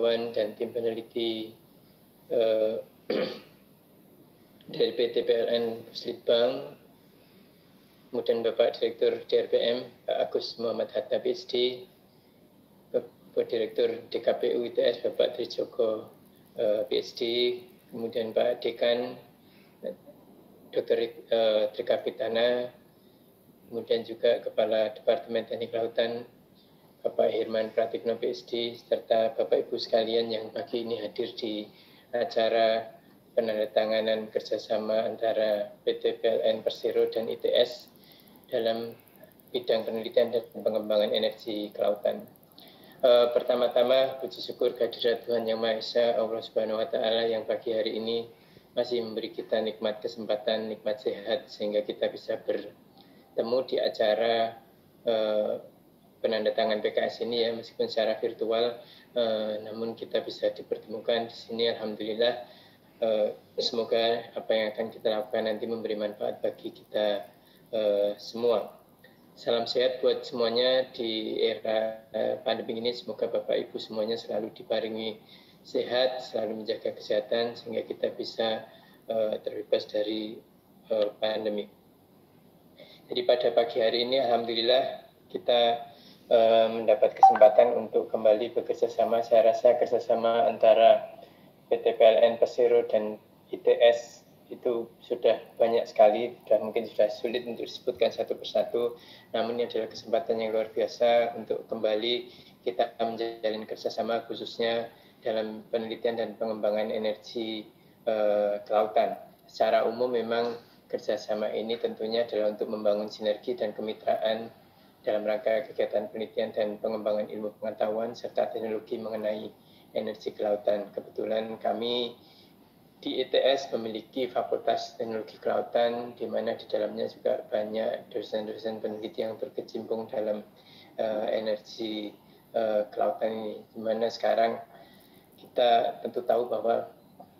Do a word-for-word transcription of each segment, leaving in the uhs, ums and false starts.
pengetahuan dan tim peneliti uh, dari P T P L N Puslitbang, kemudian Bapak Direktur D R P M, Pak Agus Muhammad Hatta P H D, Bapak Direktur D K P U I T S, Bapak Trijoko uh, P H D, kemudian Pak Dekan, Doktor uh, Trikapitana, kemudian juga Kepala Departemen Teknik Lautan, Bapak Hirman Pratikno P H D, serta Bapak Ibu sekalian yang pagi ini hadir di acara penandatanganan kerjasama antara P T P L N Persero dan I T S dalam bidang penelitian dan pengembangan energi kelautan. Uh, Pertama-tama, puji syukur kehadirat Tuhan Yang Maha Esa, Allah Subhanahu Wa Taala yang pagi hari ini masih memberi kita nikmat kesempatan, nikmat sehat, sehingga kita bisa bertemu di acara uh, penandatangan P K S ini ya, meskipun secara virtual, uh, namun kita bisa dipertemukan di sini. Alhamdulillah, uh, semoga apa yang akan kita lakukan nanti memberi manfaat bagi kita uh, semua. Salam sehat buat semuanya di era uh, pandemi ini. Semoga Bapak Ibu semuanya selalu diparingi sehat, selalu menjaga kesehatan sehingga kita bisa uh, terbebas dari uh, pandemi. Jadi pada pagi hari ini Alhamdulillah kita uh, mendapat kesempatan untuk kembali bekerja sama. Saya rasa kerjasama antara P T P L N Persero dan I T S itu sudah banyak sekali, sudah mungkin sudah sulit untuk disebutkan satu persatu, namun ini adalah kesempatan yang luar biasa untuk kembali kita menjalin kerjasama khususnya dalam penelitian dan pengembangan energi uh, kelautan. Secara umum memang kerjasama ini tentunya adalah untuk membangun sinergi dan kemitraan dalam rangka kegiatan penelitian dan pengembangan ilmu pengetahuan serta teknologi mengenai energi kelautan. Kebetulan kami di I T S memiliki Fakultas Teknologi Kelautan, di mana di dalamnya juga banyak dosen-dosen peneliti yang berkecimpung dalam uh, energi uh, kelautan ini. Di mana sekarang kita tentu tahu bahwa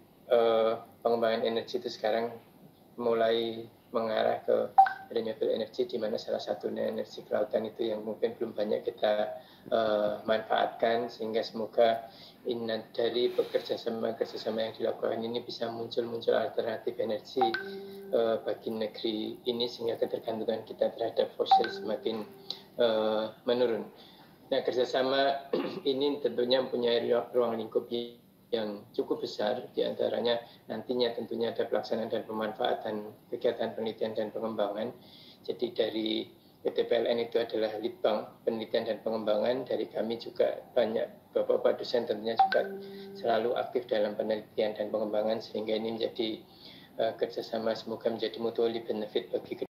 uh, pengembangan energi itu sekarang mulai mengarah ke renewable energy, di mana salah satunya energi kelautan itu yang mungkin belum banyak kita uh, manfaatkan, sehingga semoga ini dari kerjasama-kerjasama yang dilakukan ini bisa muncul-muncul alternatif energi uh, bagi negeri ini sehingga ketergantungan kita terhadap fosil semakin uh, menurun. Nah, kerjasama ini tentunya mempunyai ruang lingkup yang cukup besar, diantaranya nantinya tentunya ada pelaksanaan dan pemanfaatan kegiatan penelitian dan pengembangan. Jadi dari P T P L N itu adalah Litbang Penelitian dan Pengembangan, dari kami juga banyak Bapak-Bapak dosen tentunya juga selalu aktif dalam penelitian dan pengembangan, sehingga ini menjadi uh, kerjasama semoga menjadi mutually benefit bagi